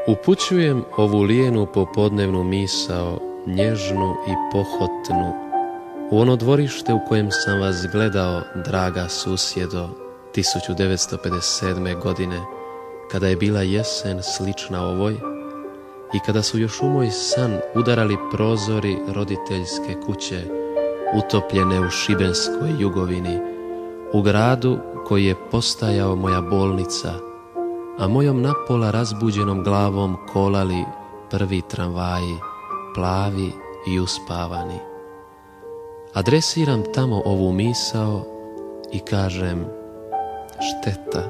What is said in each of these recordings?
Upućujem ovu lijenu popodnevnu misao, nježnu i pohotnu, u ono dvorište u kojem sam vas gledao, draga susjedo, 1957. godine, kada je bila jesen slična ovoj i kada su još u moj san udarali prozori roditeljske kuće, utopljene u šibenskoj jugovini, u gradu koji je postajao moja bolnica, a mojom napola razbuđenom glavom kolali prvi tramvaji, plavi i uspavani. Adresiram tamo ovu misao i kažem: šteta.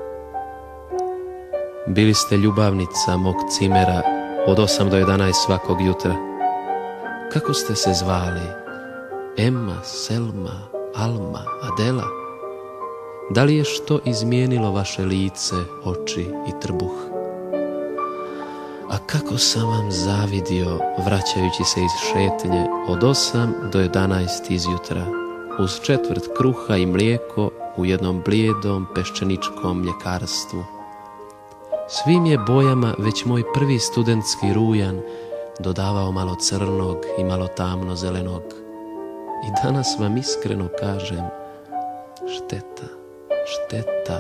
Bili ste ljubavnica mog cimera od 8 do 11 svakog jutra. Kako ste se zvali? Emma, Selma, Alma, Adela? Da li je što izmijenilo vaše lice, oči i trbuh? A kako sam vam zavidio vraćajući se iz šetnje od 8 do 11 izjutra, uz četvrt kruha i mlijeko u jednom blijedom peščeničkom mljekarstvu. Svim je bojama već moj prvi studentski rujan dodavao malo crnog i malo tamno zelenog. I danas vam iskreno kažem: šteta, šteta.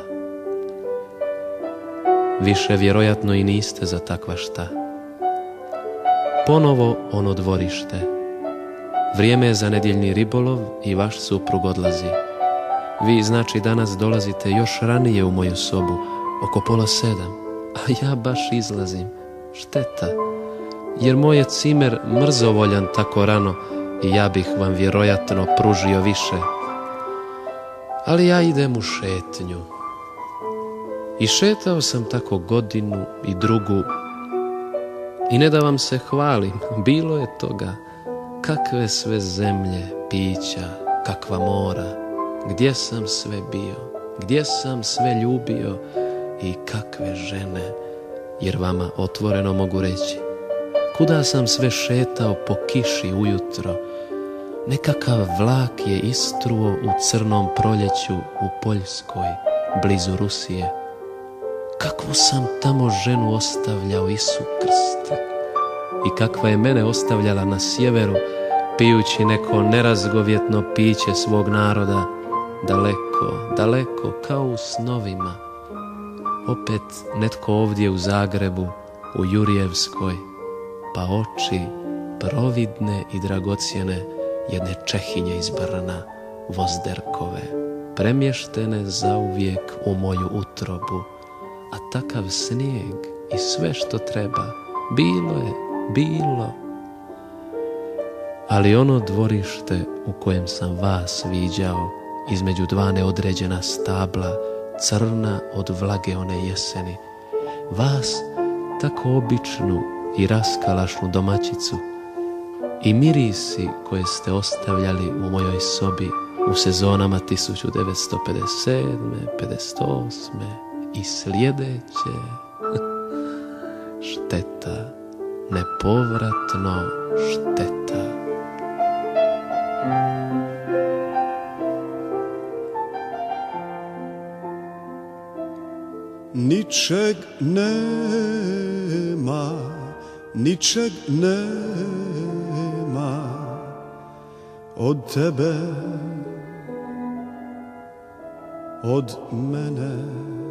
Više vjerojatno i niste za takva šta. Ponovo ono dvorište. Vrijeme je za nedjeljni ribolov i vaš suprug odlazi. Vi znači danas dolazite još ranije u moju sobu, oko 6:30, a ja baš izlazim. Šteta, jer moj je cimer mrzovoljan tako rano i ja bih vam vjerojatno pružio više. Ali ja idem u šetnju. I šetao sam tako godinu i drugu. I ne da vam se hvalim, bilo je toga. Kakve sve zemlje, pića, kakva mora. Gdje sam sve bio, gdje sam sve ljubio i kakve žene. Jer vama otvoreno mogu reći, kuda sam sve šetao po kiši ujutro. Nekakav vlak je istruo u crnom proljeću u Poljskoj, blizu Rusije. Kakvu sam tamo ženu ostavljao Isu Krste i kakva je mene ostavljala na sjeveru, pijući neko nerazgovjetno piće svog naroda, daleko, daleko kao u snovima. Opet netko ovdje u Zagrebu, u Jurjevskoj, pa oči providne i dragocjene jedne Čehinje iz Brna, Vozderkove, premještene zauvijek u moju utrobu. A takav snijeg i sve što treba, bilo je, bilo. Ali ono dvorište u kojem sam vas viđao, između dva neodređena stabla, crna od vlage one jeseni, vas tako običnu i raskalašnu domaćicu, i mirisi koje ste ostavljali u mojoj sobi u sezonama 1957. 58. i sljedeće. Šteta, nepovratno šteta. Ničeg nema, ničeg nema od tebe, od mene.